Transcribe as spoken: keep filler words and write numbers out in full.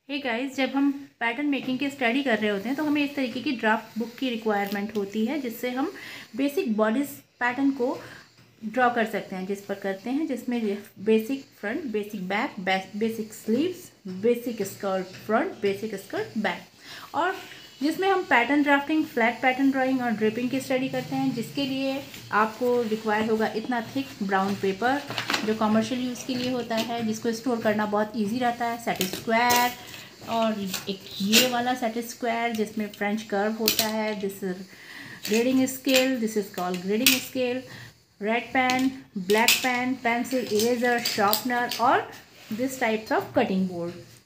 Hey guys, जब हम pattern making की स्टडी कर रहे होते हैं तो हमें इस तरीके की ड्राफ्ट बुक की रिक्वायरमेंट होती है, जिससे हम बेसिक बॉडीज पैटर्न को ड्रॉ कर सकते हैं। जिस पर करते हैं जिसमें basic front, basic back, basic sleeves, basic skirt front, basic skirt back, और जिसमें हम pattern drafting, flat pattern drawing और ड्रिपिंग की स्टडी करते हैं। जिसके लिए आपको रिक्वायर होगा इतना थिक ब्राउन पेपर, जो कमर्शियल यूज़ के लिए होता है, जिसको स्टोर करना बहुत ईजी रहता है। सेट स्क्वायर, और एक ये वाला सेट स्क्वायर जिसमें फ्रेंच कर्व होता है। This is grading scale, this is called grading scale. Red pen, black pen, pencil, eraser, sharpener और this types of cutting board.